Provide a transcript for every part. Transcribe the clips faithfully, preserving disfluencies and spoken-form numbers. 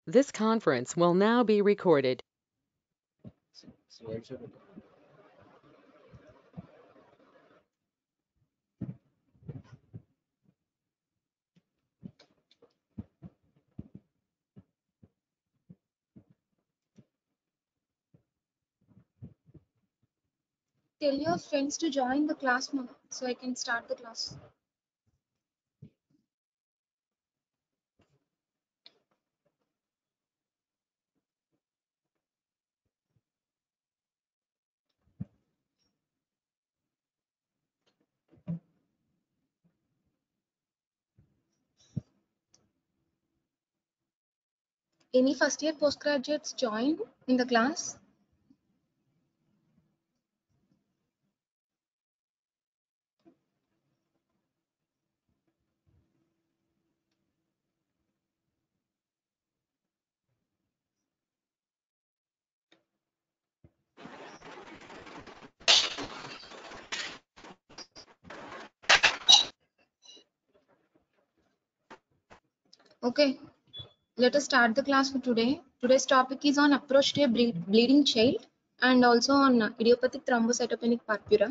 This conference will now be recorded. Tell your friends to join the class now so I can start the class. Any first year postgraduates join in the class? Okay, let us start the class for today. Today's topic is on approach to a ble bleeding child and also on uh, idiopathic thrombocytopenic purpura.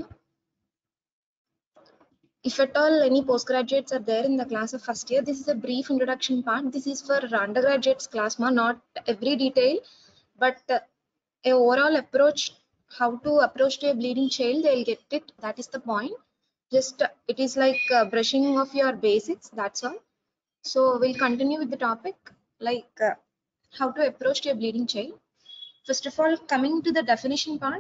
If at all any postgraduates are there in the class of first year, this is a brief introduction part. This is for undergraduates class, ma, not every detail, but uh, a overall approach, how to approach to a bleeding child, they'll get it. That is the point. Just uh, it is like uh, brushing of your basics, that's all. So we'll continue with the topic, like uh, how to approach to a bleeding child. First of all, coming to the definition part,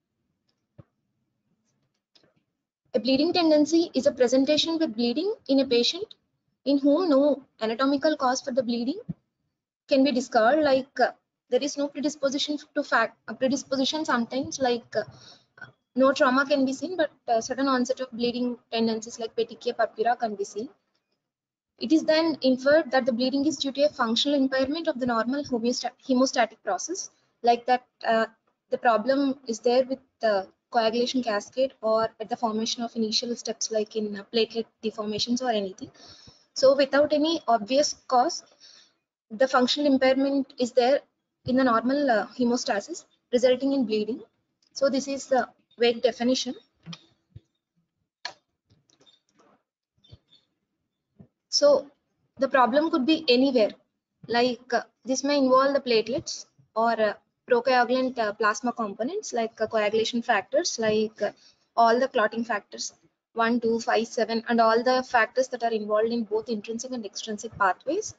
a bleeding tendency is a presentation with bleeding in a patient in whom no anatomical cause for the bleeding can be discovered. Like uh, there is no predisposition to fact uh, predisposition sometimes, like uh, no trauma can be seen, but uh, sudden onset of bleeding tendencies like petechia purpura can be seen. It is then inferred that the bleeding is due to a functional impairment of the normal hemostatic process, like that uh, the problem is there with the coagulation cascade or at the formation of initial steps like in uh, platelet deformations or anything. So without any obvious cause, the functional impairment is there in the normal uh, hemostasis, resulting in bleeding. So this is the vague definition. So the problem could be anywhere, like uh, this may involve the platelets or uh, procoagulant uh, plasma components like uh, coagulation factors, like uh, all the clotting factors one, two, five, seven, and all the factors that are involved in both intrinsic and extrinsic pathways.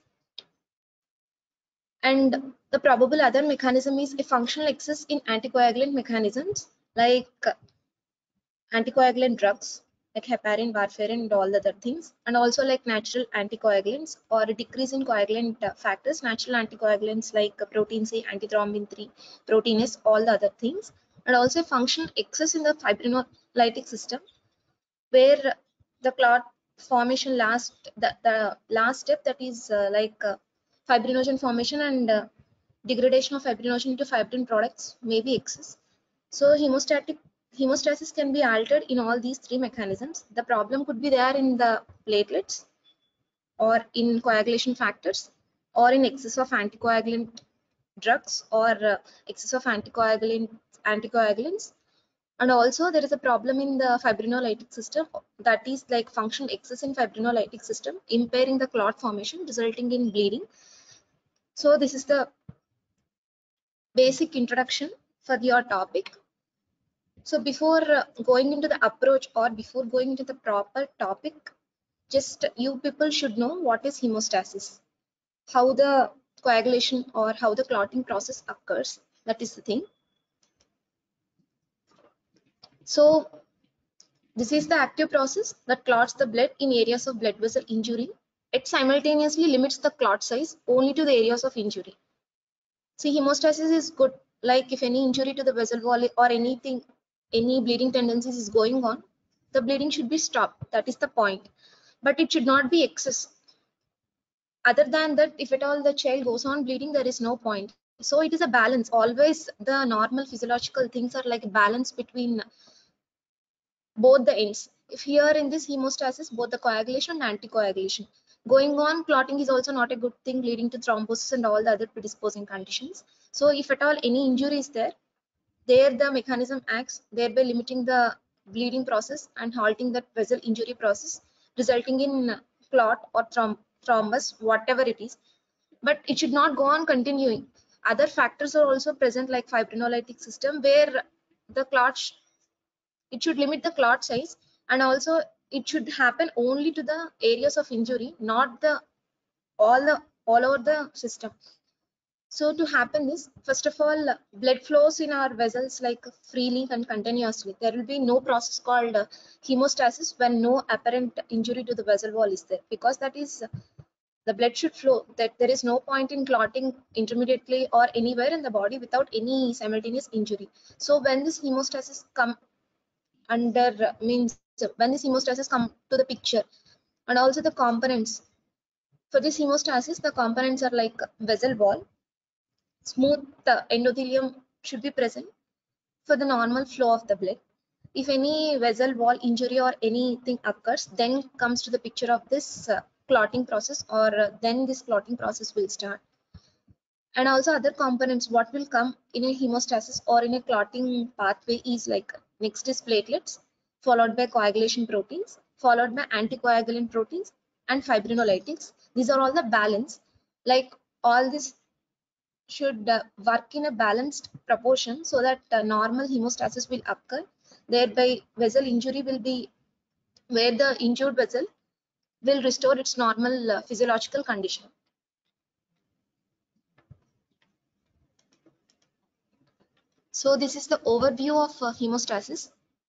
And the probable other mechanism is a functional excess in anticoagulant mechanisms like uh, anticoagulant drugs like heparin, warfarin, and all the other things, and also like natural anticoagulants or a decrease in coagulant uh, factors, natural anticoagulants like uh, protein C, antithrombin three, protein S, all the other things, and also functional excess in the fibrinolytic system where the clot formation last the, the last step, that is uh, like uh, fibrinogen formation and uh, degradation of fibrinogen into fibrin products may be excess. So hemostatic hemostasis can be altered in all these three mechanisms. The problem could be there in the platelets or in coagulation factors or in excess of anticoagulant drugs or uh, excess of anticoagulant anticoagulants. And also there is a problem in the fibrinolytic system, that is like functional excess in fibrinolytic system impairing the clot formation resulting in bleeding. So this is the basic introduction for your topic. So before uh, going into the approach or before going into the proper topic, just you people should know what is hemostasis, how the coagulation or how the clotting process occurs. That is the thing. So this is the active process that clots the blood in areas of blood vessel injury. It simultaneously limits the clot size only to the areas of injury. See, hemostasis is good. Like if any injury to the vessel wall or anything, any bleeding tendencies is going on, the bleeding should be stopped. That is the point. But it should not be excess. Other than that, if at all the child goes on bleeding, there is no point. So it is a balance. Always the normal physiological things are like a balance between both the ends. If here in this hemostasis, both the coagulation and anticoagulation. Going on, clotting is also not a good thing, leading to thrombosis and all the other predisposing conditions. So if at all any injury is there, there the mechanism acts, thereby limiting the bleeding process and halting that vessel injury process, resulting in clot or throm thrombus, whatever it is. But it should not go on continuing. Other factors are also present, like fibrinolytic system, where the clot sh it should limit the clot size, and also it should happen only to the areas of injury, not the all the all over the system. So to happen this, first of all, blood flows in our vessels like freely and continuously. There will be no process called uh, hemostasis when no apparent injury to the vessel wall is there, because that is the blood should flow. That there is no point in clotting intermediately or anywhere in the body without any simultaneous injury. So when this hemostasis come under uh, means when this hemostasis come to the picture, and also the components for this hemostasis, the components are like vessel wall, smooth uh, endothelium should be present for the normal flow of the blood. If any vessel wall injury or anything occurs, then comes to the picture of this uh, clotting process, or uh, then this clotting process will start. And also other components what will come in a hemostasis or in a clotting pathway is like, next is platelets, followed by coagulation proteins, followed by anticoagulant proteins and fibrinolytics. These are all the balance, like all this should uh, work in a balanced proportion so that uh, normal hemostasis will occur, thereby vessel injury will be where the injured vessel will restore its normal uh, physiological condition. So this is the overview of uh, hemostasis.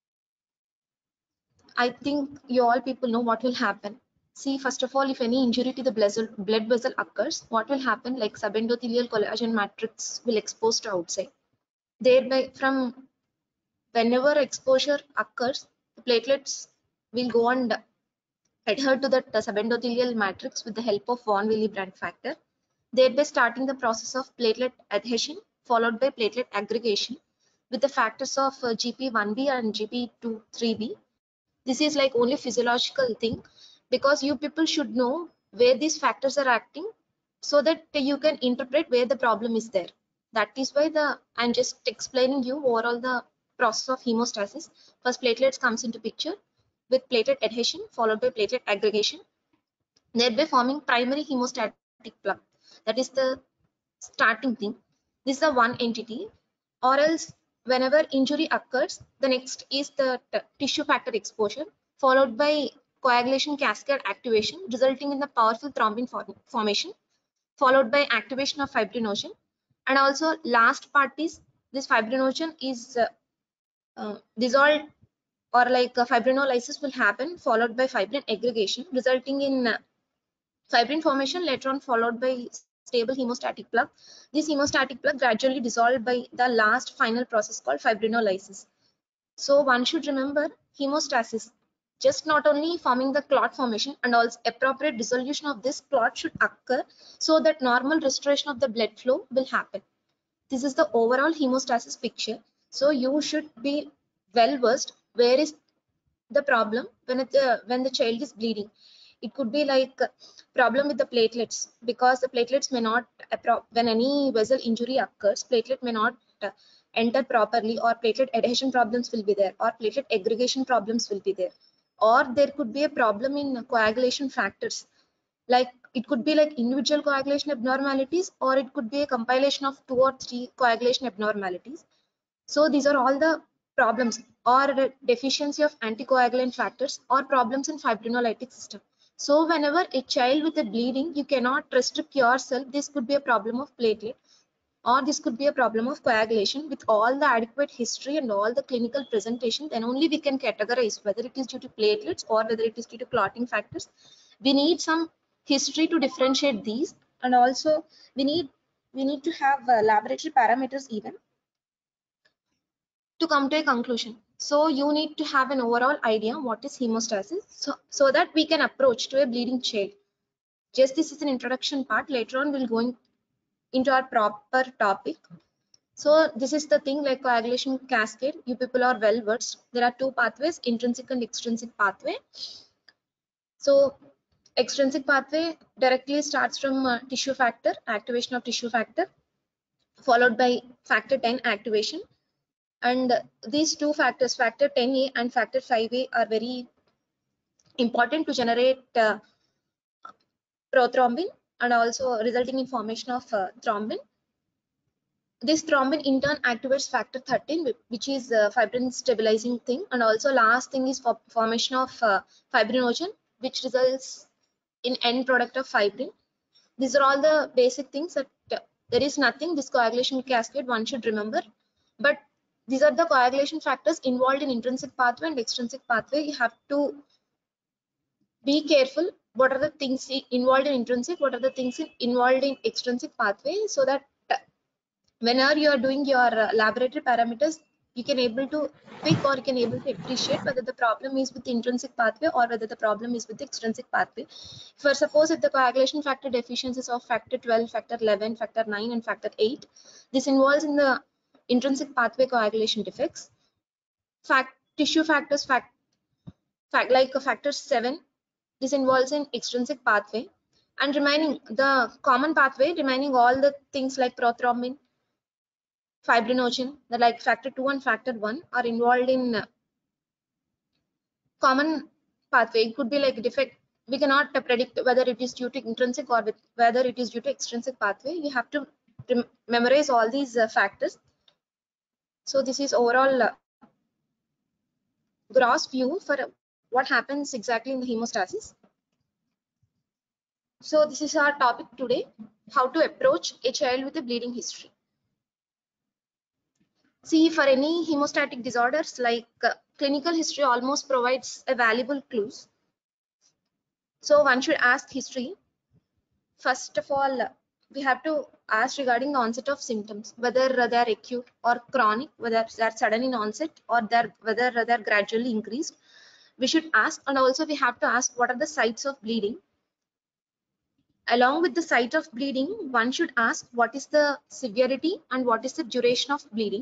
I think you all people know what will happen. See, first of all, if any injury to the blood vessel occurs, what will happen? Like subendothelial collagen matrix will expose to outside. Thereby, from whenever exposure occurs, the platelets will go and adhere to that subendothelial matrix with the help of von Willebrand factor, thereby starting the process of platelet adhesion followed by platelet aggregation with the factors of uh, G P one B and G P two three B. This is like only physiological thing, because you people should know where these factors are acting so that you can interpret where the problem is there. That is why the I'm just explaining you overall the process of hemostasis. First platelets comes into picture with platelet adhesion followed by platelet aggregation, thereby forming primary hemostatic plug. That is the starting thing. This is the one entity. Or else whenever injury occurs, the next is the tissue factor exposure followed by coagulation cascade activation, resulting in the powerful thrombin form formation, followed by activation of fibrinogen. And also last part is this fibrinogen is uh, uh, dissolved, or like uh, fibrinolysis will happen followed by fibrin aggregation, resulting in uh, fibrin formation, later on followed by stable hemostatic plug. This hemostatic plug gradually dissolved by the last final process called fibrinolysis. So one should remember hemostasis, just not only forming the clot formation, and also appropriate dissolution of this clot should occur so that normal restoration of the blood flow will happen. This is the overall hemostasis picture. So you should be well versed where is the problem when it, uh, when the child is bleeding. It could be like uh, problem with the platelets, because the platelets may not, when any vessel injury occurs, platelet may not uh, enter properly, or platelet adhesion problems will be there, or platelet aggregation problems will be there, or there could be a problem in coagulation factors, like it could be like individual coagulation abnormalities, or it could be a compilation of two or three coagulation abnormalities. So these are all the problems, or deficiency of anticoagulant factors, or problems in fibrinolytic system. So whenever a child with a bleeding, you cannot restrict yourself. This could be a problem of platelet, or this could be a problem of coagulation. With all the adequate history and all the clinical presentation, then only we can categorize whether it is due to platelets or whether it is due to clotting factors. We need some history to differentiate these, and also we need we need to have uh, laboratory parameters even to come to a conclusion. So you need to have an overall idea what is hemostasis, so, so that we can approach to a bleeding child. Just this is an introduction part. Later on we'll go in, into our proper topic. So this is the thing, like coagulation cascade. You people are well versed. There are two pathways, intrinsic and extrinsic pathway. So Extrinsic pathway directly starts from uh, tissue factor, activation of tissue factor, followed by factor ten activation. And uh, these two factors, factor ten A and factor five A, are very important to generate uh, prothrombin and also resulting in formation of uh, thrombin. This thrombin in turn activates factor thirteen, which is uh, fibrin stabilizing thing, and also last thing is for formation of uh, fibrinogen, which results in end product of fibrin. These are all the basic things that uh, there is nothing this coagulation cascade one should remember, but these are the coagulation factors involved in intrinsic pathway and extrinsic pathway. You have to be careful what are the things involved in intrinsic, what are the things in, involved in extrinsic pathway, so that uh, whenever you are doing your uh, laboratory parameters, you can able to pick or you can able to appreciate whether the problem is with the intrinsic pathway or whether the problem is with the extrinsic pathway. For suppose if the coagulation factor deficiencies of factor twelve, factor eleven, factor nine and factor eight, this involves in the intrinsic pathway coagulation defects. Fact tissue factors fact, fact like a factor seven, this involves in extrinsic pathway, and remaining the common pathway remaining all the things like prothrombin, fibrinogen, the like factor two and factor one are involved in uh, common pathway. It could be like defect. We cannot uh, predict whether it is due to intrinsic or with, whether it is due to extrinsic pathway. You have to memorize all these uh, factors. So this is overall uh, gross view for uh, what happens exactly in the hemostasis. So this is our topic today, how to approach a child with a bleeding history. See, for any hemostatic disorders, like uh, clinical history almost provides a valuable clues. So one should ask history. First of all, we have to ask regarding the onset of symptoms, whether they are acute or chronic, whether they are sudden in onset or they're, whether they are gradually increased. We should ask, and also we have to ask what are the sites of bleeding. Along with the site of bleeding, one should ask what is the severity and what is the duration of bleeding.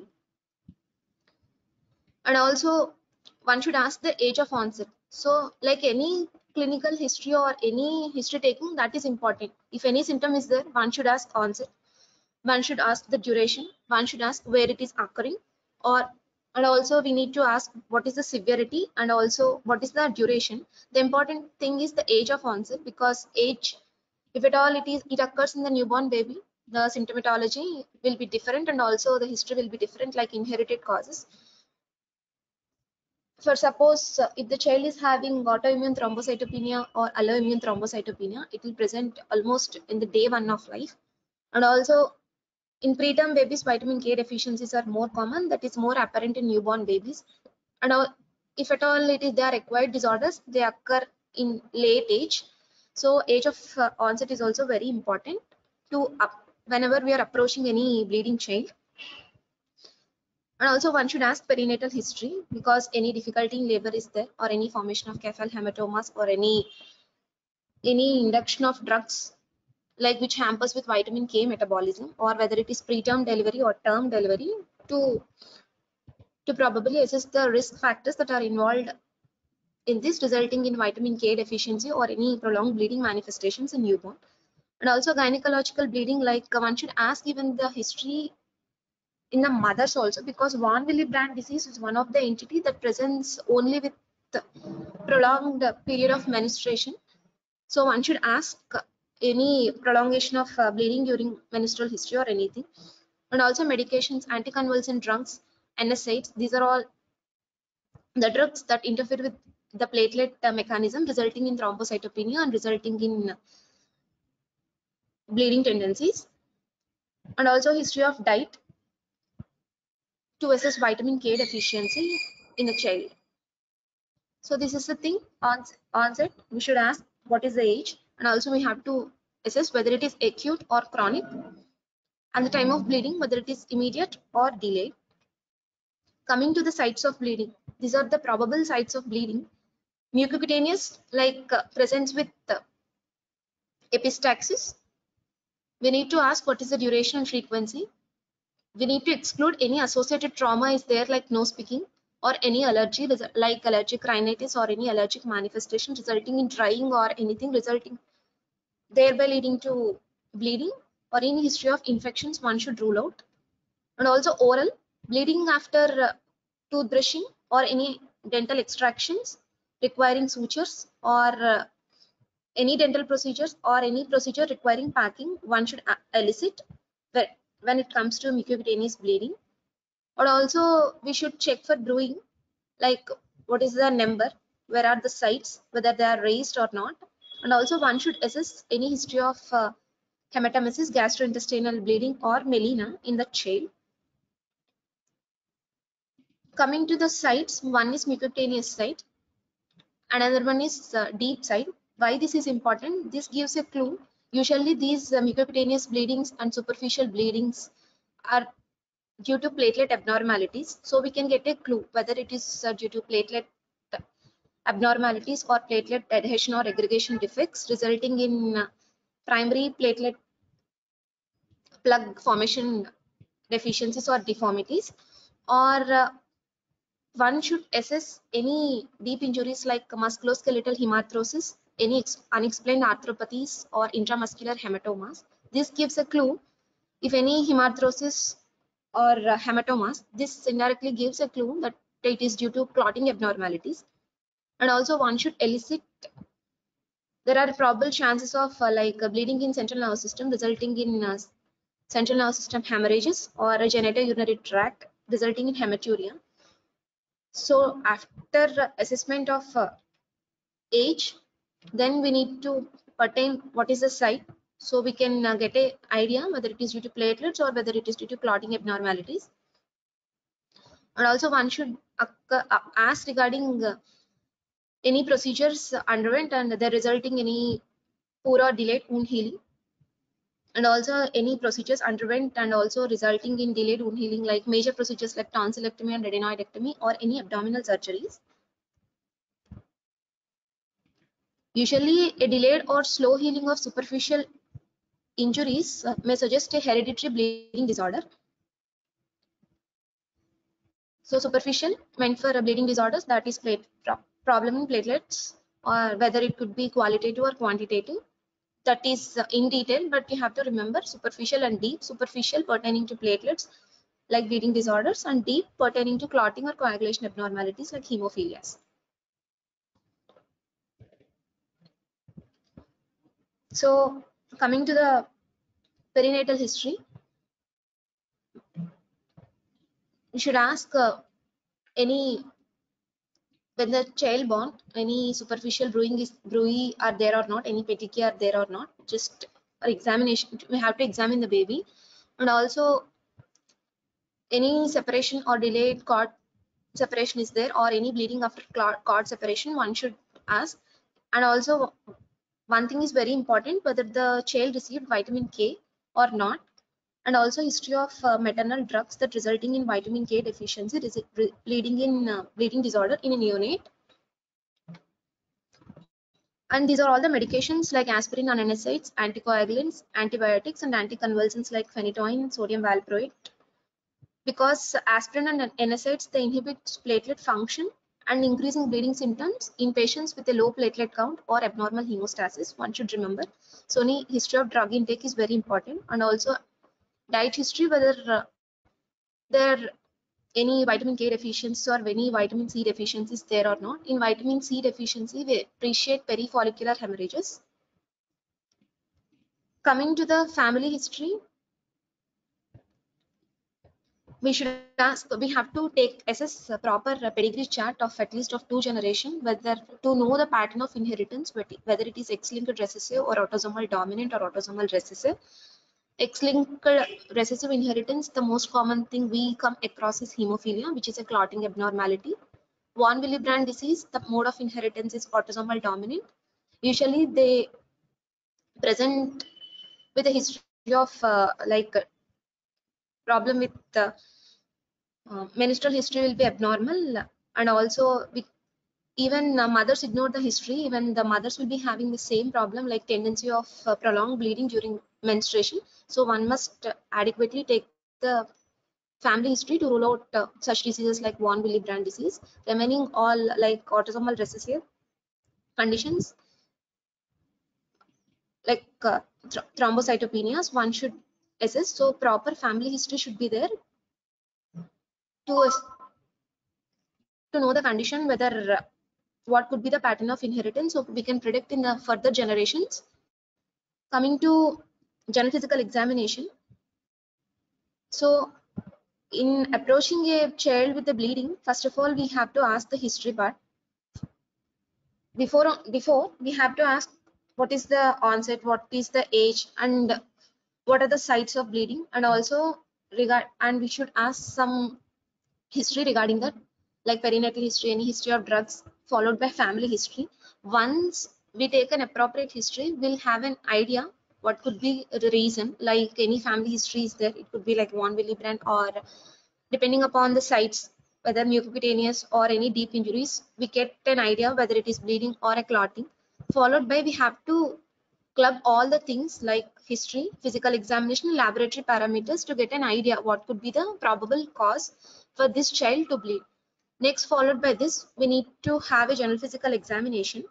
And also one should ask the age of onset. So like any clinical history or any history taking, that is important. If any symptom is there, one should ask onset, one should ask the duration, one should ask where it is occurring, or and also we need to ask what is the severity and also what is the duration. The important thing is the age of onset, because age, if at all it is it occurs in the newborn baby, the symptomatology will be different and also the history will be different, like inherited causes. For suppose uh, if the child is having autoimmune thrombocytopenia or alloimmune thrombocytopenia, it will present almost in the day one of life. And also in preterm babies, vitamin K deficiencies are more common, that is more apparent in newborn babies. And all, if at all it is they are acquired disorders, they occur in late age. So age of uh, onset is also very important to up, whenever we are approaching any bleeding child. And also one should ask perinatal history, because any difficulty in labor is there, or any formation of Kaffel hematomas, or any any induction of drugs like which hampers with vitamin K metabolism, or whether it is preterm delivery or term delivery, to to probably assess the risk factors that are involved in this, resulting in vitamin K deficiency or any prolonged bleeding manifestations in newborn. And also gynecological bleeding, like one should ask even the history in the mothers also, because von Willebrand disease is one of the entity that presents only with the prolonged period of menstruation. So one should ask any prolongation of uh, bleeding during menstrual history or anything. And also medications, anticonvulsant drugs, N SAIDs, these are all the drugs that interfere with the platelet uh, mechanism, resulting in thrombocytopenia and resulting in bleeding tendencies. And also history of diet to assess vitamin K deficiency in the child. So this is the thing, on onset, we should ask what is the age, and also we have to assess whether it is acute or chronic, and the time of bleeding, whether it is immediate or delayed. Coming to the sites of bleeding, these are the probable sites of bleeding. Mucocutaneous, like uh, presents with uh, epistaxis. We need to ask what is the duration and frequency. We need to exclude any associated trauma is there, like nose picking or any allergy like allergic rhinitis or any allergic manifestation resulting in drying or anything resulting thereby leading to bleeding, or any history of infections one should rule out. And also oral bleeding after uh, toothbrushing or any dental extractions requiring sutures or uh, any dental procedures or any procedure requiring packing one should elicit when it comes to mucocutaneous bleeding. Or also we should check for bruising, like what is the number, where are the sites, whether they are raised or not. And also one should assess any history of uh, hematemesis, gastrointestinal bleeding or melena in the child. Coming to the sites, one is mucocutaneous site, another one is uh, deep site. Why this is important? This gives a clue. Usually these uh, mucocutaneous bleedings and superficial bleedings are due to platelet abnormalities. So we can get a clue whether it is uh, due to platelet abnormalities or platelet adhesion or aggregation defects resulting in uh, primary platelet plug formation deficiencies or deformities, or uh, one should assess any deep injuries like musculoskeletal hemarthrosis, any unexplained arthropathies or intramuscular hematomas. This gives a clue. If any hemarthrosis or uh, hematomas, this indirectly gives a clue that it is due to clotting abnormalities. And also one should elicit, there are probable chances of uh, like uh, bleeding in central nervous system resulting in uh, central nervous system hemorrhages or a genitourinary tract resulting in hematuria. So after assessment of uh, age, then we need to pertain what is the site, so we can uh, get a idea whether it is due to platelets or whether it is due to clotting abnormalities. And also one should uh, ask regarding uh, any procedures underwent and they're resulting any poor or delayed wound healing, and also any procedures underwent and also resulting in delayed wound healing, like major procedures like tonsillectomy and adenoidectomy or any abdominal surgeries. Usually a delayed or slow healing of superficial injuries uh, may suggest a hereditary bleeding disorder. So superficial meant for bleeding disorders, that is plate problem in platelets, or whether it could be qualitative or quantitative, that is uh, in detail, but you have to remember superficial and deep. Superficial pertaining to platelets like bleeding disorders, and deep pertaining to clotting or coagulation abnormalities like hemophilias. So coming to the perinatal history, we should ask uh, any, when the child born, any superficial bruising is bruise are there or not, any petechia are there or not, just for examination we have to examine the baby. And also any separation or delayed cord separation is there, or any bleeding after cord separation, one should ask. And also one thing is very important, whether the child received vitamin K or not, and also history of uh, maternal drugs that resulting in vitamin K deficiency, bleeding in uh, bleeding disorder in a neonate. And these are all the medications like aspirin and N SAIDs, anticoagulants, antibiotics, and anticonvulsants like phenytoin, sodium valproate. Because aspirin and N SAIDs, they inhibit platelet function and increasing bleeding symptoms in patients with a low platelet count or abnormal hemostasis, one should remember. So any history of drug intake is very important, and also diet history, whether uh, there any vitamin K deficiency or any vitamin C deficiencies there or not. In vitamin C deficiency, we appreciate perifollicular hemorrhages. Coming to the family history, we should ask, we have to take assess a proper pedigree chart of at least of two generations, whether to know the pattern of inheritance, whether it is X-linked recessive or autosomal dominant or autosomal recessive. X-linked recessive inheritance, the most common thing we come across is hemophilia, which is a clotting abnormality. Von Willebrand disease, the mode of inheritance is autosomal dominant. Usually they present with a history of uh, like problem with uh, uh, menstrual history will be abnormal, and also we, even uh, mothers ignore the history, even the mothers will be having the same problem, like tendency of uh, prolonged bleeding during menstruation. So one must adequately take the family history to rule out uh, such diseases like von Willebrand disease. Remaining all like autosomal recessive conditions like uh, th thrombocytopenias, one should assess. So proper family history should be there to to know the condition, whether uh, what could be the pattern of inheritance, so we can predict in the further generations. Coming to general physical examination, so in approaching a child with the bleeding, first of all we have to ask the history part. Before before we have to ask what is the onset, what is the age, and what are the sites of bleeding, and also regard and we should ask some history regarding that, like perinatal history, any history of drugs, followed by family history. Once we take an appropriate history, we'll have an idea what could be the reason. Like any family history is there, it could be like von Willebrand, or depending upon the sites, whether mucocutaneous or any deep injuries, we get an idea whether it is bleeding or a clotting. Followed by we have to club all the things like history, physical examination, laboratory parameters to get an idea what could be the probable cause for this child to bleed. Next, followed by this, we need to have a general physical examination.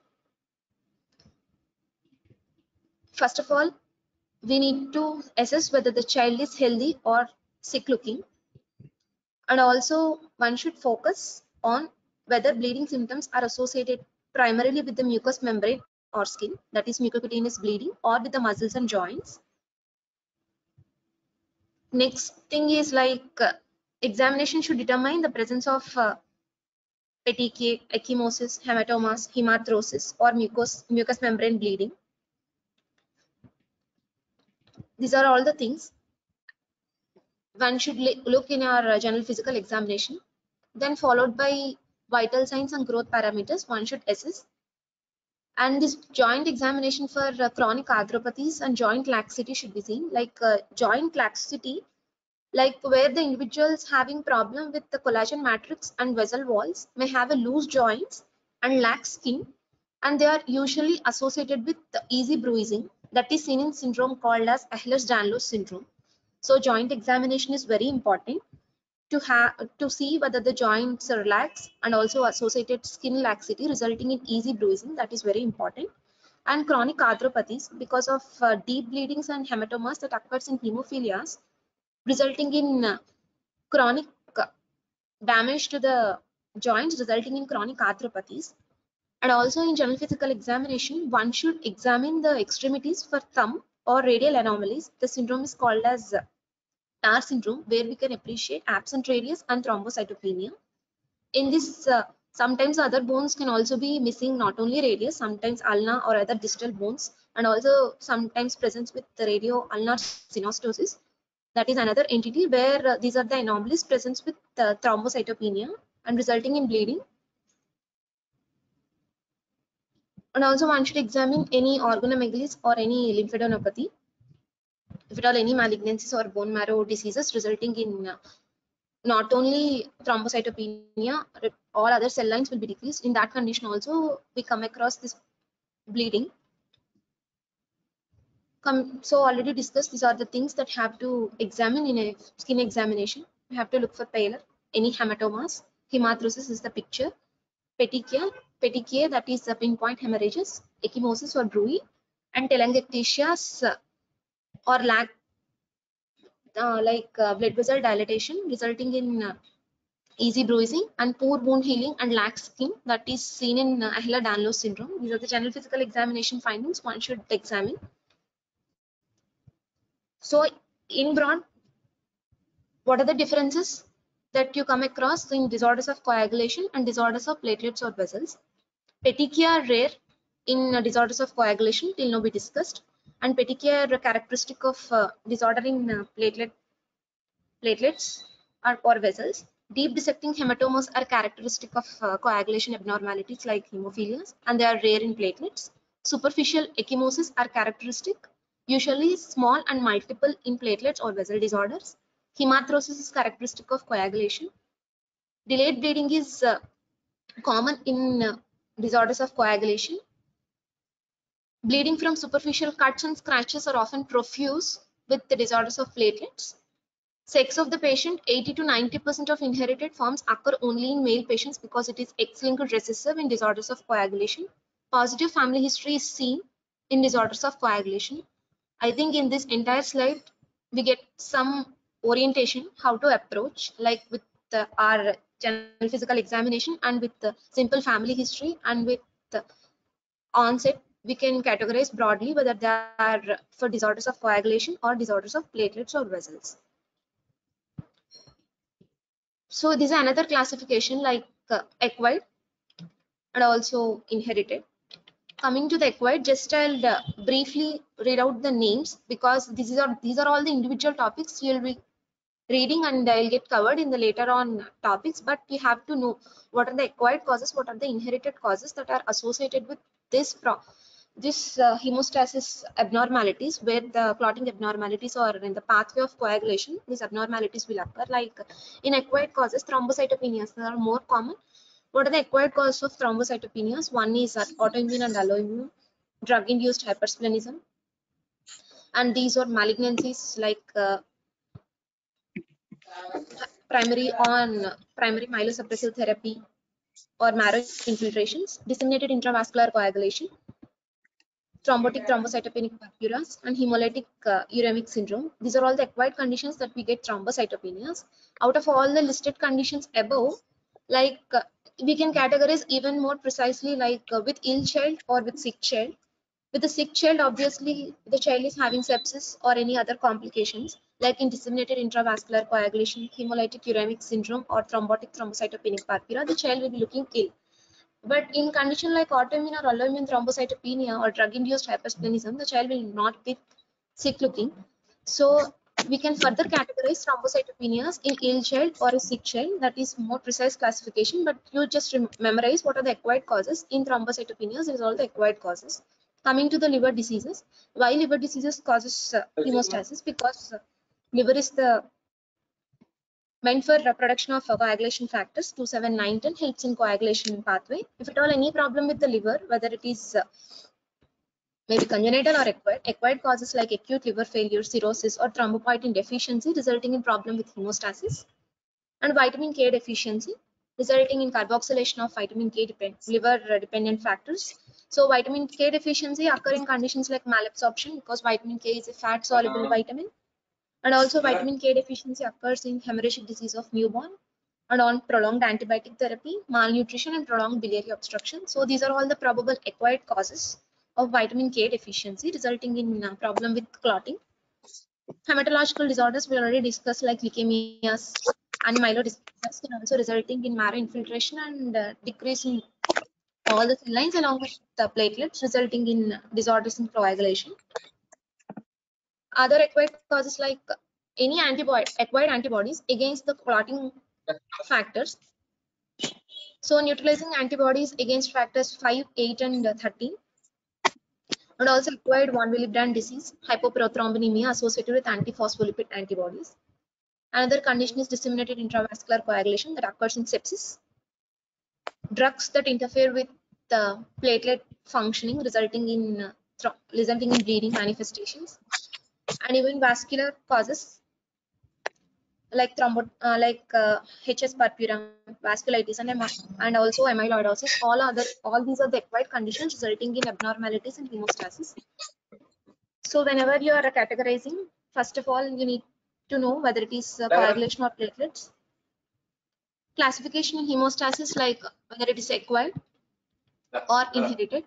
First of all, we need to assess whether the child is healthy or sick looking. And also one should focus on whether bleeding symptoms are associated primarily with the mucous membrane or skin, that is mucocutaneous bleeding, or with the muscles and joints. Next thing is like uh, examination should determine the presence of uh, petechiae, ecchymosis, hematomas, hemarthrosis, or mucous, mucous membrane bleeding. These are all the things one should look in our uh, general physical examination. Then followed by vital signs and growth parameters, one should assess. And this joint examination for uh, chronic arthropathies and joint laxity should be seen. Like uh, joint laxity, like where the individuals having problem with the collagen matrix and vessel walls may have a loose joints and lax skin, and they are usually associated with the easy bruising, that is seen in syndrome called as Ehlers-Danlos syndrome. So joint examination is very important to have to see whether the joints are relaxed, and also associated skin laxity resulting in easy bruising, that is very important. And chronic arthropathies, because of uh, deep bleedings and hematomas that occurs in hemophilias, resulting in uh, chronic uh, damage to the joints, resulting in chronic arthropathies. And also in general physical examination, one should examine the extremities for thumb or radial anomalies. The syndrome is called as uh, T A R syndrome, where we can appreciate absent radius and thrombocytopenia. In this, uh, sometimes other bones can also be missing, not only radius, sometimes ulna or other distal bones, and also sometimes presence with the radio ulnar synostosis. That is another entity where uh, these are the anomalies present with uh, thrombocytopenia and resulting in bleeding. And also one should examine any organomegalies or any lymphadenopathy, if at all any malignancies or bone marrow diseases resulting in uh, not only thrombocytopenia, all other cell lines will be decreased. In that condition also we come across this bleeding. Come, so already discussed, these are the things that have to examine in a skin examination. We have to look for pallor, any hematomas, hemarthrosis is the picture, petechiae, petechiae that is the pinpoint hemorrhages, ecchymosis or bruit, and telangiectasias uh, or lack uh, like uh, blood vessel dilatation resulting in uh, easy bruising, and poor wound healing and lax skin, that is seen in uh, Ehlers-Danlos syndrome. These are the general physical examination findings one should examine. So in broad, what are the differences that you come across in disorders of coagulation and disorders of platelets or vessels? Petechiae are rare in uh, disorders of coagulation, till now we discussed, and petechiae are a characteristic of uh, disorder in uh, platelet platelets or, or vessels. Deep dissecting hematomas are characteristic of uh, coagulation abnormalities like hemophilias, and they are rare in platelets. Superficial ecchymosis are characteristic, usually small and multiple in platelets or vessel disorders. Hemarthrosis is characteristic of coagulation. Delayed bleeding is uh, common in uh, disorders of coagulation. Bleeding from superficial cuts and scratches are often profuse with the disorders of platelets. Sex of the patient, eighty to ninety percent of inherited forms occur only in male patients because it is X-linked recessive in disorders of coagulation. Positive family history is seen in disorders of coagulation. I think in this entire slide, we get some orientation how to approach, like with the, our general physical examination and with the simple family history and with the onset, we can categorize broadly whether they are for disorders of coagulation or disorders of platelets or vessels. So this is another classification like uh, acquired and also inherited. Coming to the acquired, just I'll uh, briefly read out the names because these are these are all the individual topics you'll be reading and I'll get covered in the later on topics. But you have to know what are the acquired causes, what are the inherited causes that are associated with this pro this uh, hemostasis abnormalities, where the clotting abnormalities or in the pathway of coagulation, these abnormalities will occur. Like in acquired causes, thrombocytopenias are more common. What are the acquired causes of thrombocytopenias? One is uh, autoimmune and alloimmune, drug-induced hypersplenism, and these are malignancies like uh, primary on primary myelosuppressive therapy or marrow infiltrations, disseminated intravascular coagulation, thrombotic thrombocytopenic purpurias, and hemolytic uh, uremic syndrome. These are all the acquired conditions that we get thrombocytopenias. Out of all the listed conditions above, like uh, we can categorize even more precisely, like uh, with ill child or with sick child. With the sick child, obviously the child is having sepsis or any other complications, like in disseminated intravascular coagulation, hemolytic uremic syndrome, or thrombotic thrombocytopenic purpura, the child will be looking ill. But in condition like autoimmune or alloimmune thrombocytopenia or drug-induced hypersplenism, the child will not be sick looking. So we can further categorize thrombocytopenias in ill child or a sick child. That is more precise classification, but you just memorize what are the acquired causes. In thrombocytopenias, there is all the acquired causes. Coming to the liver diseases, why liver diseases causes uh, hemostasis? Because uh, liver is the meant for production of coagulation factors two, seven, nine, ten, helps in coagulation pathway. If at all any problem with the liver, whether it is uh, maybe congenital or acquired, acquired causes like acute liver failure, cirrhosis, or thrombopoietin deficiency resulting in problem with hemostasis, and vitamin K deficiency resulting in carboxylation of vitamin K depend liver dependent factors. So vitamin K deficiency occur in conditions like malabsorption because vitamin K is a fat soluble vitamin. And also vitamin K deficiency occurs in hemorrhagic disease of newborn and on prolonged antibiotic therapy, malnutrition, and prolonged biliary obstruction. So these are all the probable acquired causes of vitamin K deficiency resulting in a problem with clotting. Hematological disorders we already discussed, like leukemias and myelodiseases, can also resulting in marrow infiltration and uh, decrease in all the cell lines along with the platelets, resulting in disorders in coagulation. Other acquired causes like any antibody acquired antibodies against the clotting factors. So neutralizing antibodies against factors five, eight, and thirteen, and also acquired von Willebrand disease, hypoprothrombemia associated with antiphospholipid antibodies. Another condition is disseminated intravascular coagulation that occurs in sepsis. Drugs that interfere with the platelet functioning, resulting in uh, resulting in bleeding manifestations, and even vascular causes like thrombo, uh, like uh, H S purpura, vasculitis, and and also amyloidosis. All other, all these are the acquired conditions resulting in abnormalities in hemostasis. So whenever you are categorizing, first of all, you need to know whether it is uh, coagulation or platelets. Classification in hemostasis, like whether it is acquired or inherited.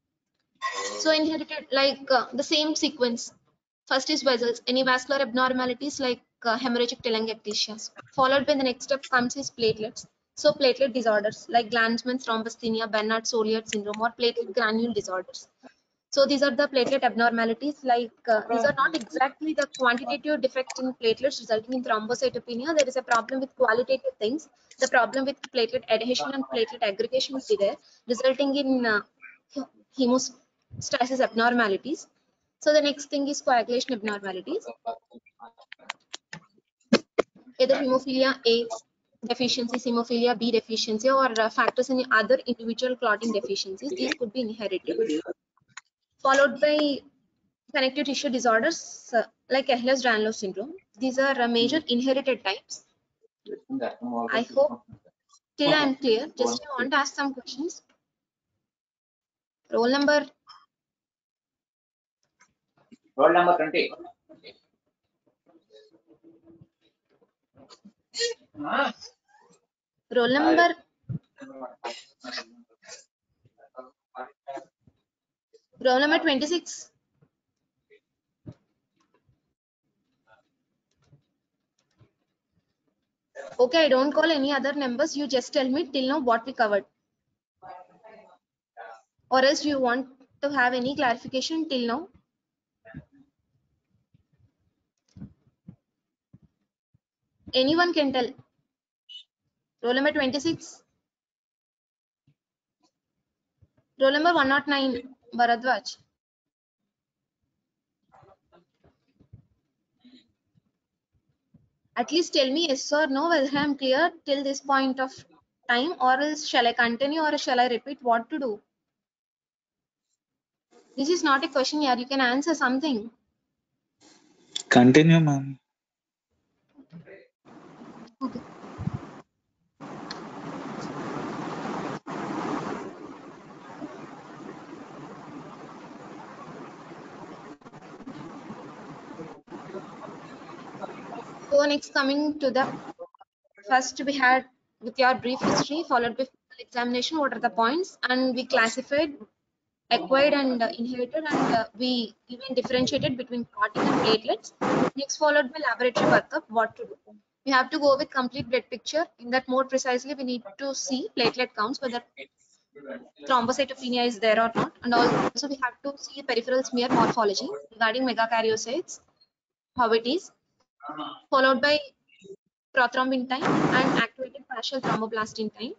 So inherited, like uh, the same sequence. First is vessels, any vascular abnormalities like uh, hemorrhagic telangiectasia. Followed by the next step comes is platelets. So platelet disorders like Glanzmann's thrombocythemia, Bernard-Solier syndrome, or platelet granule disorders. So these are the platelet abnormalities. Like uh, these are not exactly the quantitative defect in platelets resulting in thrombocytopenia. There is a problem with qualitative things. The problem with platelet adhesion and platelet aggregation will be there, resulting in uh, hemostasis abnormalities. So the next thing is coagulation abnormalities. Either hemophilia A deficiency, hemophilia B deficiency, or uh, factors in other individual clotting deficiencies. These could be inherited. Followed by connective tissue disorders uh, like Ehlers-Danlos syndrome. These are uh, major inherited types. I hope till I am clear. Just I want to ask some questions. Roll number. Roll number twenty. Roll number. Roll number twenty-six. Okay, I don't call any other numbers. You just tell me till now what we covered. Or else you want to have any clarification till now? Anyone can tell. Roll number twenty-six. Roll number one oh nine. Bharadwaj. At least tell me yes or no whether I am clear till this point of time, or else shall I continue or shall I repeat what to do? This is not a question here. You can answer something. Continue, ma'am. Okay. So next, coming to the first, we had with your brief history followed by physical examination. What are the points? And we classified acquired and uh, inherited, and uh, we even differentiated between clotting and platelets. Next, followed by laboratory workup. What to do? We have to go with complete blood picture. In that, more precisely, we need to see platelet counts, whether thrombocytopenia is there or not, and also we have to see peripheral smear morphology regarding megakaryocytes, how it is, followed by prothrombin time and activated partial thromboblast in time.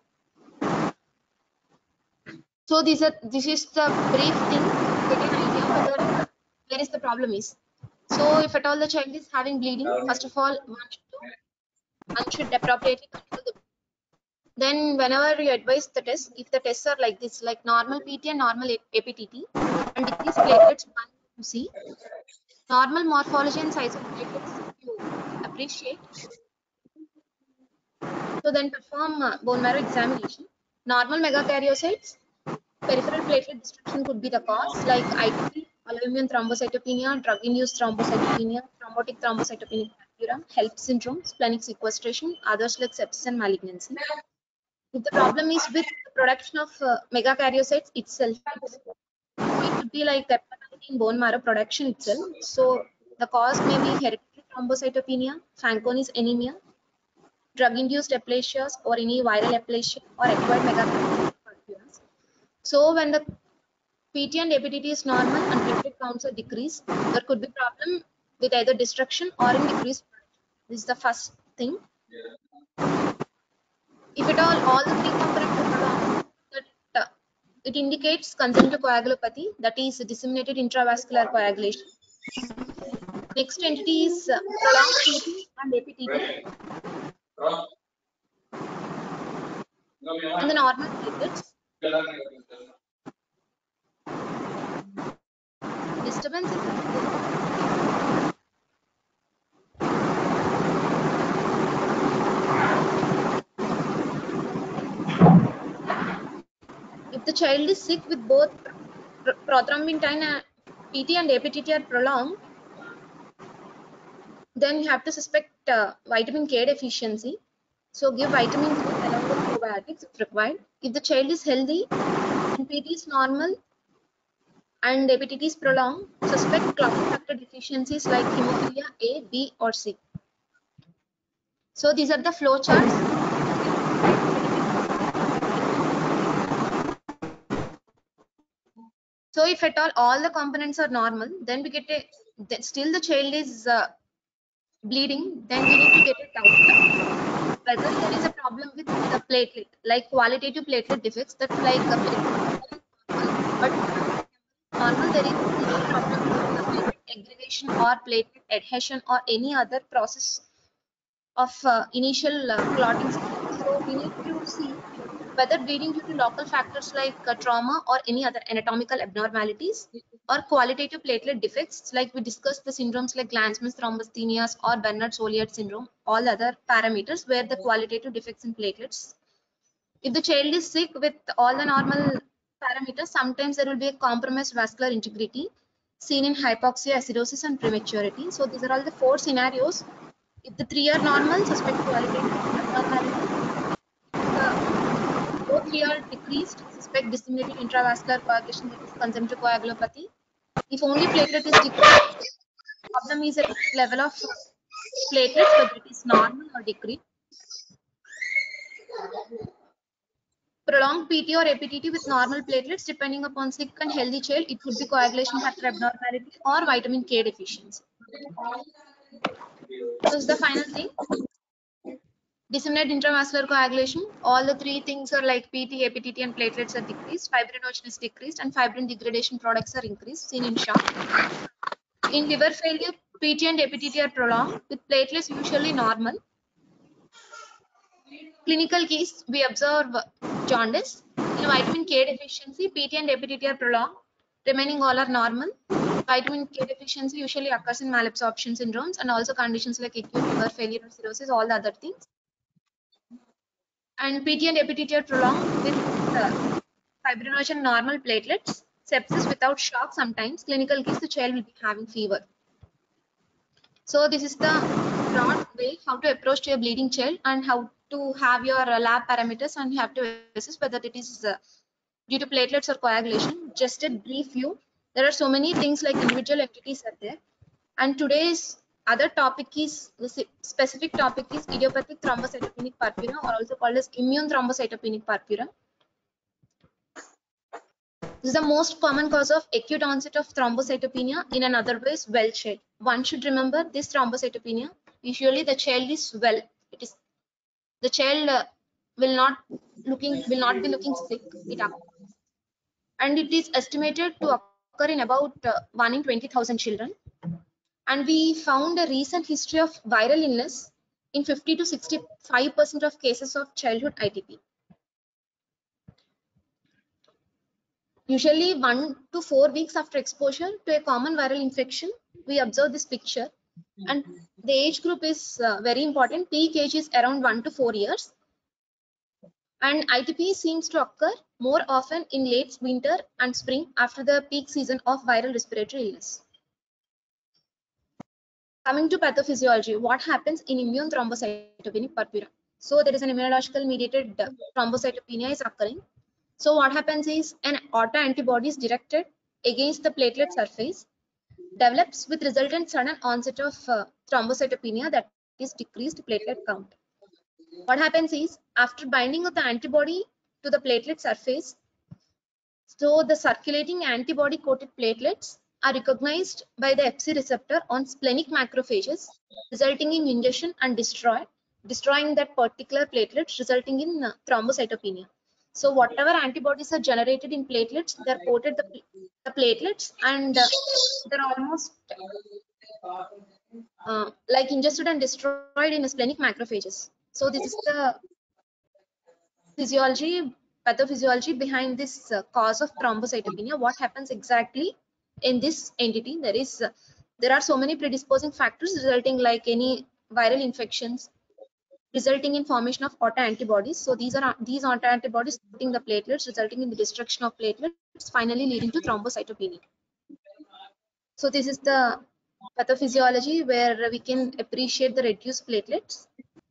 So these are this is the brief thing to get an idea whether where is the problem is. So if at all the child is having bleeding, first of all one should, do, one should appropriately control the. Then whenever you advise the test, if the tests are like this, like normal P T and normal A P T T and decreased platelets one to see, normal morphology and size of platelets you appreciate. So then perform uh, bone marrow examination. Normal megakaryocytes, peripheral platelet destruction could be the cause, like I T P, autoimmune thrombocytopenia, drug-induced thrombocytopenia, thrombotic thrombocytopenic purpura, HELLP syndrome, splenic sequestration, others like sepsis and malignancy. If the problem is with the production of uh, megakaryocytes itself, so it could be like abnormality in bone marrow production itself. So the cause may be hereditary thrombocytopenia, Fanconi's anemia, drug-induced aplasias, or any viral aplasia, or acquired megakaryocytic purpuras. So when the P T and A P T T is normal and platelet counts are decreased, there could be problem with either destruction or in decreased production. This is the first thing. If at all all the three components are wrong, that uh, it indicates congenital coagulopathy, that is disseminated intravascular coagulation. Next entity is uh, prolonged P T and A P T T. And the normal platelets. Disturbance is there. If the child is sick with both prothrombin time, P T and A P T T are prolonged, then you have to suspect uh, vitamin K deficiency. So give vitamin K along with probiotics if required. If the child is healthy and P T is normal and A P T T is prolonged, suspect clotting factor deficiencies like hemophilia A, B, or C. So these are the flow charts. So if at all all the components are normal, then we get a still the child is uh, bleeding, then we need to get it out whether there is a problem with the platelet, like qualitative platelet defects, that's like a platelet, but normal there is no problem with the platelet aggregation or platelet adhesion or any other process of uh, initial uh, clotting. So we need to see whether bleeding due to local factors like uh, trauma or any other anatomical abnormalities, or qualitative platelet defects, like we discussed the syndromes like Glanzmann's thrombocythemias or Bernard-Solier syndrome, all other parameters where the qualitative defects in platelets. If the child is sick with all the normal parameters, sometimes there will be a compromised vascular integrity seen in hypoxia, acidosis, and prematurity. So these are all the four scenarios. If the three are normal, suspect qualitative abnormality. If both three are decreased, suspect disseminated intravascular coagulation, that is consumptive coagulopathy. If only platelet is decreased, problem is at level of platelets, whether it is normal or decreased. Prolonged P T or A P T T with normal platelets, depending upon sick and healthy child, it could be coagulation factor abnormality or vitamin K deficiency. So is the final thing. Disseminated intravascular coagulation, all the three things are like P T, A P T T and platelets are decreased, fibrinogen is decreased, and fibrin degradation products are increased, seen in shock. In liver failure, P T and A P T T are prolonged, with platelets usually normal. Clinical case, we observe jaundice. In vitamin K deficiency, P T and A P T T are prolonged, remaining all are normal. Vitamin K deficiency usually occurs in malabsorption syndromes and also conditions like acute liver failure or cirrhosis, all the other things. And P T and A P T T are prolonged with uh, fibrinogen normal platelets, sepsis without shock sometimes. Clinical case, the child will be having fever. So this is the broad way how to approach to a bleeding child and how to have your uh, lab parameters, and you have to assess whether it is uh, due to platelets or coagulation. Just a brief view. There are so many things like individual entities are there. And today's other topic is, the specific topic is idiopathic thrombocytopenic purpura, or also called as immune thrombocytopenic purpura. This is the most common cause of acute onset of thrombocytopenia in an otherwise well child. One should remember this thrombocytopenia. Usually the child is well. It is the child uh, will not looking will not be looking sick. It occurs, and it is estimated to occur in about uh, one in twenty thousand children. And we found a recent history of viral illness in fifty to sixty-five percent of cases of childhood I T P. Usually one to four weeks after exposure to a common viral infection, we observe this picture. And the age group is uh, very important. Peak age is around one to four years. And I T P seems to occur more often in late winter and spring after the peak season of viral respiratory illness. Coming to pathophysiology, what happens in immune thrombocytopenic purpura? So there is an immunological mediated uh, thrombocytopenia is occurring. So what happens is an autoantibody is directed against the platelet surface, develops with resultant sudden onset of uh, thrombocytopenia, that is decreased platelet count. What happens is after binding of the antibody to the platelet surface, so the circulating antibody coated platelets are recognized by the Fc receptor on splenic macrophages, resulting in ingestion and destroy, destroying that particular platelet, resulting in uh, thrombocytopenia. So whatever antibodies are generated in platelets, they're coated the, the platelets, and uh, they're almost uh, like ingested and destroyed in splenic macrophages. So this is the physiology, pathophysiology behind this uh, cause of thrombocytopenia. What happens exactly in this entity? There is, uh, there are so many predisposing factors resulting like any viral infections, resulting in formation of autoantibodies. So these are these autoantibodies coating the platelets, resulting in the destruction of platelets, finally leading to thrombocytopenia. So this is the pathophysiology where we can appreciate the reduced platelets.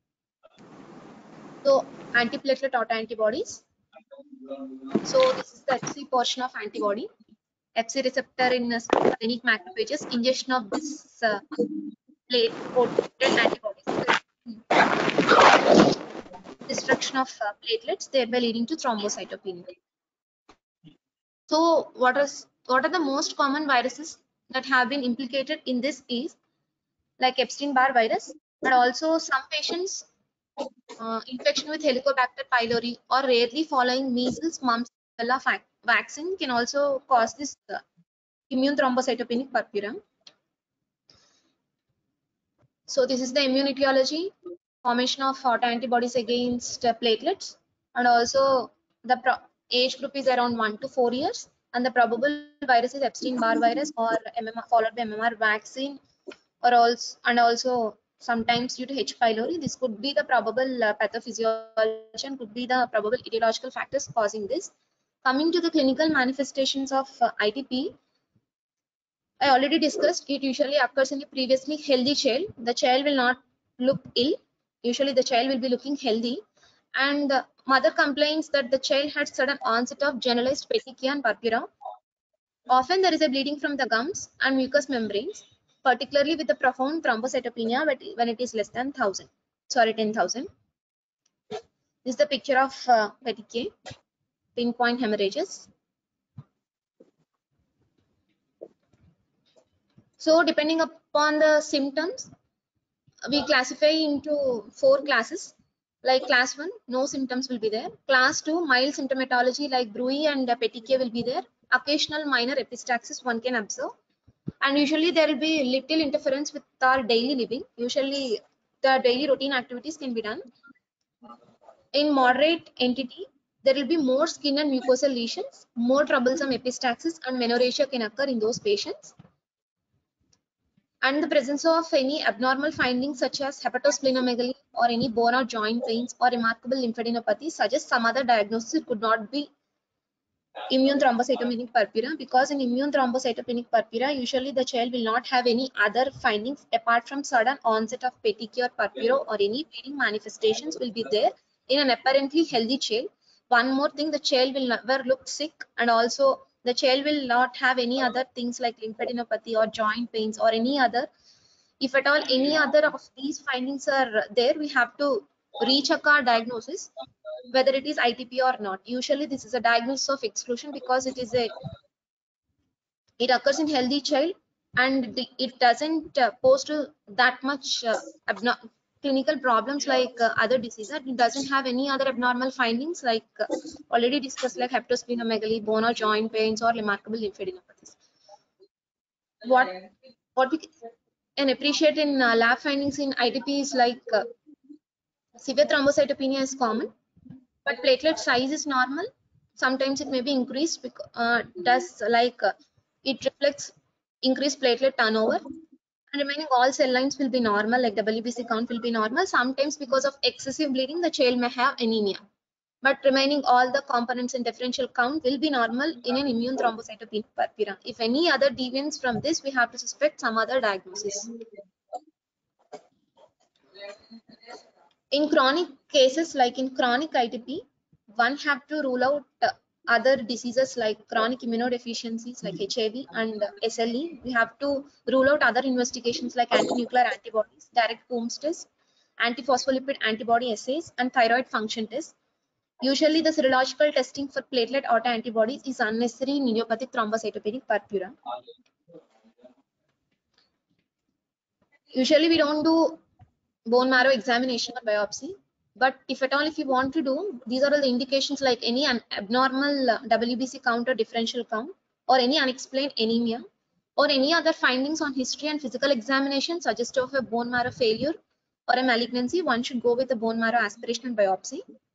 So antiplatelet autoantibodies. So this is the Fc portion of antibody. Fc receptor in splenic macrophages, ingestion of this uh, plate coated antibodies, destruction of uh, platelets, thereby leading to thrombocytopenia. So what is what are the most common viruses that have been implicated in this is like Epstein-Barr virus, but also some patients uh, infection with Helicobacter pylori or rarely following measles, mumps, rubella vaccine can also cause this uh, immune thrombocytopenic purpura. So this is the immune etiology, formation of autoantibodies against uh, platelets. and also the pro age group is around one to four years, and the probable virus is Epstein-Barr virus or M M R followed by M M R vaccine, or also and also sometimes due to H. pylori. This could be the probable uh, pathophysiology and could be the probable etiological factors causing this. Coming to the clinical manifestations of uh, I T P, I already discussed it usually occurs in a previously healthy child. The child will not look ill. Usually the child will be looking healthy, and the mother complains that the child had sudden onset of generalized petechia and purpura. Often there is a bleeding from the gums and mucous membranes, particularly with the profound thrombocytopenia but when it is less than one thousand, sorry ten thousand. This is the picture of uh, petechia, pinpoint hemorrhages. So depending upon the symptoms, we classify into four classes. Like class one, no symptoms will be there. Class two, mild symptomatology like bruit and uh, petechia will be there. Occasional minor epistaxis one can observe, and usually there will be little interference with our daily living. Usually the daily routine activities can be done. In moderate entity, there will be more skin and mucosal lesions, more troublesome epistaxis and menorrhagia can occur in those patients. And the presence of any abnormal findings such as hepatosplenomegaly or any bone or joint pains or remarkable lymphadenopathy suggests some other diagnosis. It could not be immune thrombocytopenic purpura, because in immune thrombocytopenic purpura, usually the child will not have any other findings apart from sudden onset of petechia or purpura, or any bleeding manifestations will be there in an apparently healthy child. One more thing, the child will never look sick, and also the child will not have any other things like lymphadenopathy or joint pains or any other. If at all any other of these findings are there, we have to recheck our diagnosis whether it is I T P or not. Usually this is a diagnosis of exclusion because it is a it occurs in healthy child, and the, it doesn't uh, pose to that much uh, clinical problems like uh, other diseases. It doesn't have any other abnormal findings like uh, already discussed like hepatosplenomegaly, bone or joint pains or remarkable lymphadenopathies. What what we can appreciate in uh, lab findings in I T P is like uh, severe thrombocytopenia is common, but platelet size is normal. Sometimes it may be increased because uh, does like uh, it reflects increased platelet turnover, and remaining all cell lines will be normal, like W B C count will be normal. Sometimes because of excessive bleeding the child may have anemia, but remaining all the components in differential count will be normal in an immune thrombocytopenic purpura. If any other deviance from this, we have to suspect some other diagnosis. In chronic cases like in chronic I T P, one have to rule out uh, other diseases like chronic immunodeficiencies like H I V and uh, S L E. We have to rule out other investigations like anti-nuclear antibodies, direct Coombs test, antiphospholipid antibody assays, and thyroid function tests. Usually, the serological testing for platelet autoantibodies is unnecessary in idiopathic thrombocytopenic purpura. Usually, we don't do bone marrow examination or biopsy, but if at all if you want to do, these are all the indications like any abnormal W B C count or differential count, or any unexplained anemia, or any other findings on history and physical examination suggestive of a bone marrow failure or a malignancy. One should go with the bone marrow aspiration and biopsy.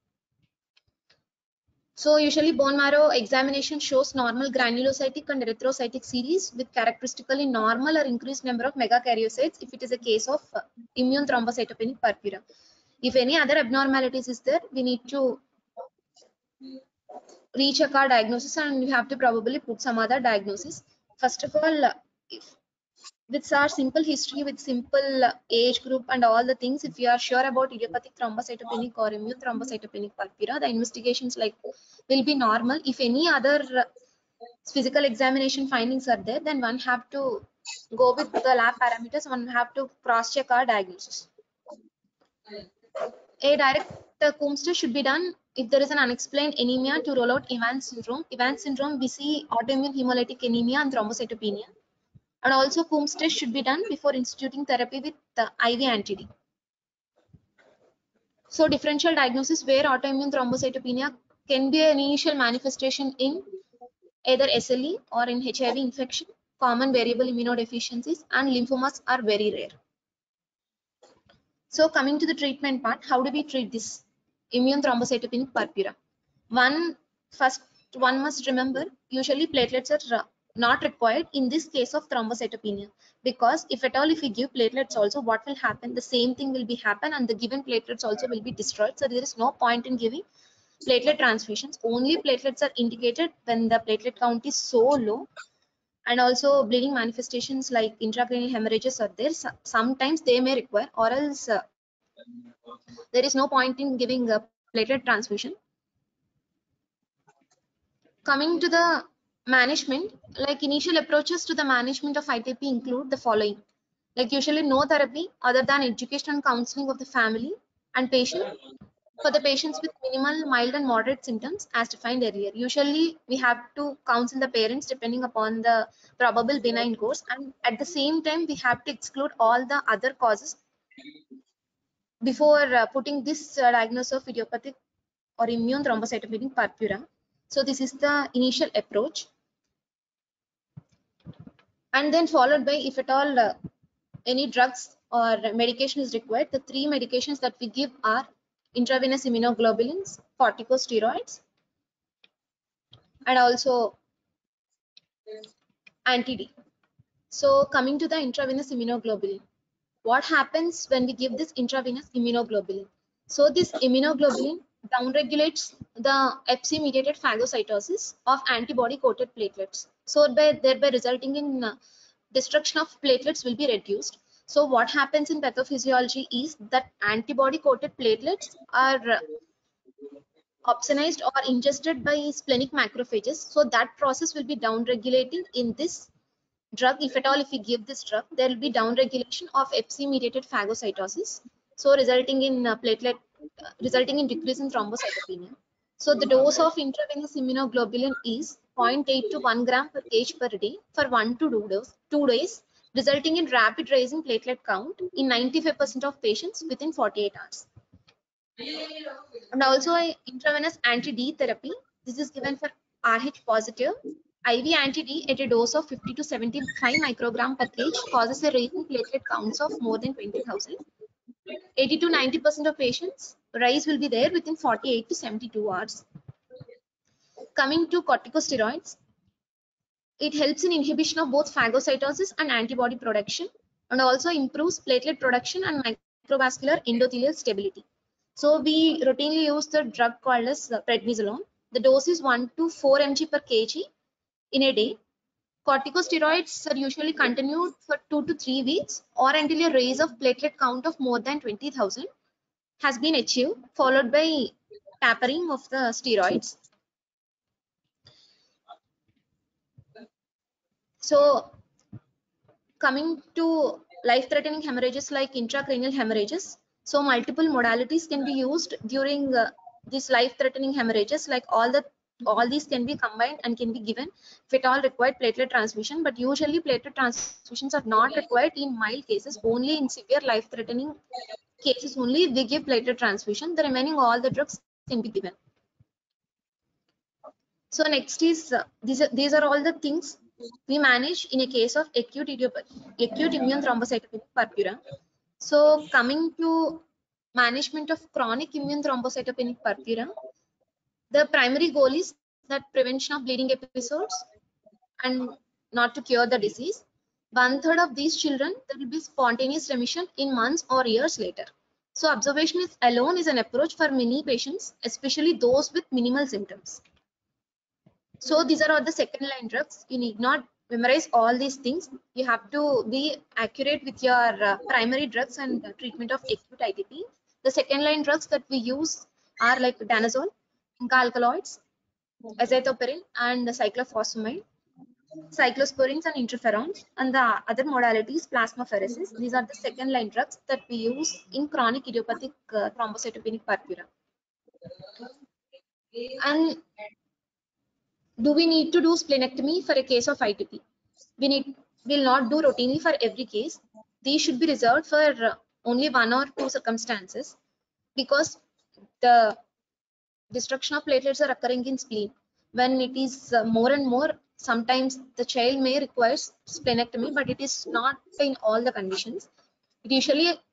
So usually bone marrow examination shows normal granulocytic and erythrocytic series with characteristically normal or increased number of megakaryocytes if it is a case of uh, immune thrombocytopenic purpura. If any other abnormalities is there, we need to recheck our diagnosis and we have to probably put some other diagnosis. First of all, uh, if with our simple history, with simple uh, age group and all the things, if we are sure about idiopathic thrombocytopenic or immune thrombocytopenic purpura, the investigations like will be normal. If any other uh, physical examination findings are there, then one have to go with the lab parameters. One have to cross check our diagnosis. A direct uh, Coombs test should be done if there is an unexplained anemia to rule out Evans syndrome. Evans syndrome, we see autoimmune hemolytic anemia and thrombocytopenia. And also Coombs test should be done before instituting therapy with the I V anti-D. So differential diagnosis where autoimmune thrombocytopenia can be an initial manifestation in either S L E or in H I V infection. Common variable immunodeficiencies and lymphomas are very rare. So coming to the treatment part, how do we treat this? immune thrombocytopenic purpura. One first one must remember, usually platelets are uh, not required in this case of thrombocytopenia, because if at all if we give platelets also, what will happen? The same thing will be happen and the given platelets also will be destroyed. So there is no point in giving platelet transfusions. Only platelets are indicated when the platelet count is so low, and also bleeding manifestations like intracranial hemorrhages are there. So, sometimes they may require, or else uh, there is no point in giving a platelet transfusion. Coming to the management, like initial approaches to the management of I T P include the following. Like usually no therapy other than education and counseling of the family and patient for the patients with minimal, mild and moderate symptoms as defined earlier. Usually we have to counsel the parents depending upon the probable benign course, and at the same time we have to exclude all the other causes before uh, putting this uh, diagnosis of idiopathic or immune thrombocytopenic purpura. So this is the initial approach, and then followed by, if at all uh, any drugs or medication is required, the three medications that we give are intravenous immunoglobulins, corticosteroids, and also anti-D. So coming to the intravenous immunoglobulin, what happens when we give this intravenous immunoglobulin? So this immunoglobulin downregulates the F C mediated phagocytosis of antibody coated platelets, so by, thereby resulting in uh, destruction of platelets will be reduced. So what happens in pathophysiology is that antibody coated platelets are uh, opsonized or ingested by splenic macrophages. So that process will be downregulating in this drug. If at all if we give this drug, there will be downregulation of F C mediated phagocytosis, so resulting in uh, platelet uh, resulting in decrease in thrombocytopenia. So the dose of intravenous immunoglobulin is zero point eight to one gram per kg per day for one to two days, two days, resulting in rapid rise in platelet count in ninety-five percent of patients within forty-eight hours. And also a intravenous anti-D therapy. This is given for R H positive. I V anti-D at a dose of fifty to seventy-five microgram per kg causes a rise in platelet counts of more than twenty thousand. eighty to ninety percent of patients, rise will be there within forty-eight to seventy-two hours. Coming to corticosteroids, it helps in inhibition of both phagocytosis and antibody production, and also improves platelet production and microvascular endothelial stability. So we routinely use the drug called as prednisolone. The dose is one to four milligrams per kg in a day. Corticosteroids are usually continued for two to three weeks or until a raise of platelet count of more than twenty thousand has been achieved, followed by tapering of the steroids. So coming to life-threatening hemorrhages like intracranial hemorrhages, so multiple modalities can be used during uh, these life-threatening hemorrhages. Like all the all these can be combined and can be given if it all required platelet transfusion, but usually platelet transfusions are not required in mild cases. Only in severe life-threatening cases only we give platelet transfusion. The remaining all the drugs can be given. So next is uh, these are these are all the things we manage in a case of acute acute immune thrombocytopenic purpura. So coming to management of chronic immune thrombocytopenic purpura, the primary goal is that prevention of bleeding episodes and not to cure the disease. One third of these children, there will be spontaneous remission in months or years later. So observation is alone is an approach for many patients, especially those with minimal symptoms. So these are all the second line drugs. You need not memorize all these things. You have to be accurate with your uh, primary drugs and uh, treatment of acute I T P. The second line drugs that we use are like danazole, Inca alkaloids, azathioprine, and cyclophosphamide, cyclosporins and interferons, and the other modalities plasmapheresis. These are the second line drugs that we use in chronic idiopathic uh, thrombocytopenic purpura. And do we need to do splenectomy for a case of I T P? We need will not do routinely for every case. These should be reserved for uh, only one or two circumstances, because the destruction of platelets are occurring in spleen. When it is uh, more and more, sometimes the child may require splenectomy, but it is not in all the conditions. It usually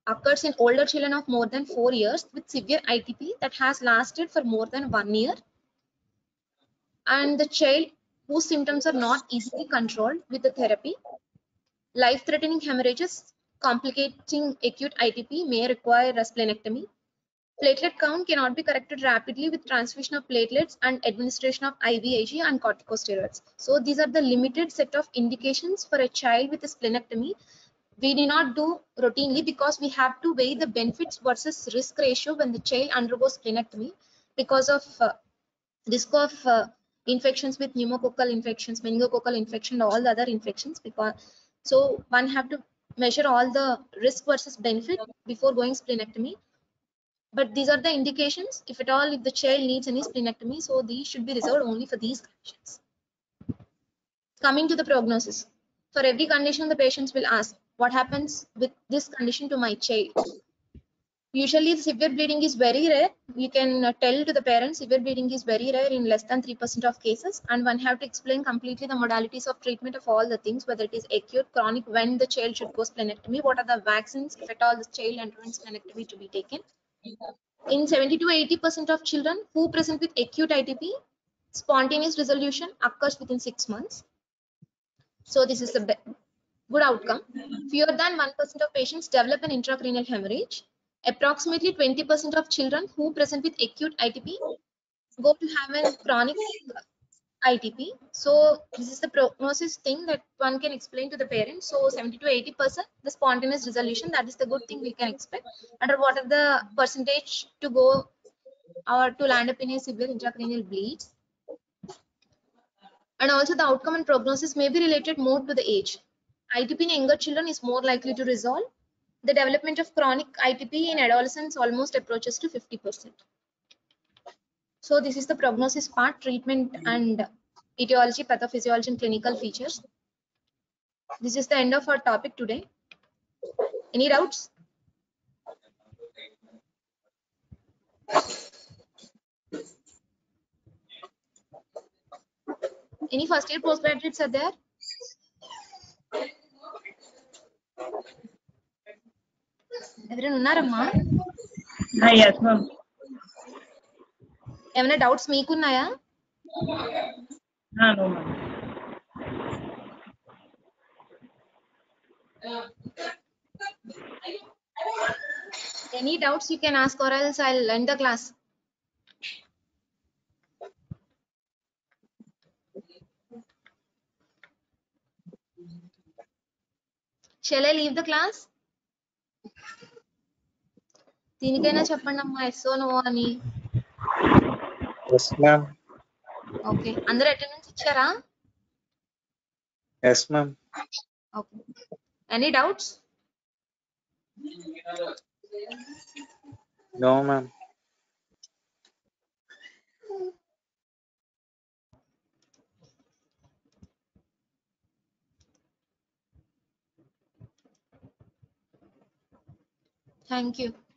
occurs in older children of more than four years with severe I T P that has lasted for more than one year, and the child whose symptoms are not easily controlled with the therapy. Life-threatening hemorrhages complicating acute I T P may require a splenectomy. Platelet count cannot be corrected rapidly with transfusion of platelets and administration of I V I G and corticosteroids. So these are the limited set of indications for a child with a splenectomy. We do not do routinely because we have to weigh the benefits versus risk ratio when the child undergoes splenectomy because of uh, risk of uh, infections with pneumococcal infections, meningococcal infection, all the other infections. Because so one have to measure all the risk versus benefit before going splenectomy. But these are the indications. If at all, if the child needs any splenectomy, so these should be reserved only for these conditions. Coming to the prognosis. For every condition, the patients will ask, what happens with this condition to my child? Usually, the severe bleeding is very rare. You can uh, tell to the parents severe bleeding is very rare in less than three percent of cases, and one have to explain completely the modalities of treatment of all the things, whether it is acute, chronic, when the child should go splenectomy, what are the vaccines, if at all the child undergoes splenectomy to be taken. In seventy to eighty percent of children who present with acute I T P, spontaneous resolution occurs within six months. So this is the good outcome. Fewer than one percent of patients develop an intracranial hemorrhage. Approximately twenty percent of children who present with acute I T P go to have a chronic I T P. So this is the prognosis thing that one can explain to the parents. So seventy to eighty percent the spontaneous resolution, that is the good thing we can expect. And what are the percentage to go or to land up in a severe intracranial bleeds? And also the outcome and prognosis may be related more to the age. I T P in younger children is more likely to resolve. The development of chronic I T P in adolescents almost approaches to fifty percent. So this is the prognosis part, treatment and etiology, pathophysiology and clinical features. This is the end of our topic today. Any doubts? Any first year postgraduates are there? ఎవరైనా ఉన్నారమ్మా? Yes, ma'am. ఏమైనా doubts మీకున్నాయా? No, ma'am. Any doubts you can ask, or else I'll end the class. Shall I leave the class? దీనికైనా చెప్పండి అమ్మా, yes or no అని. Yes, ma'am. Okay, అందరూ attendance ఇచ్చారా? Yes, ma'am. Okay. Any doubts? No, ma'am. Thank you.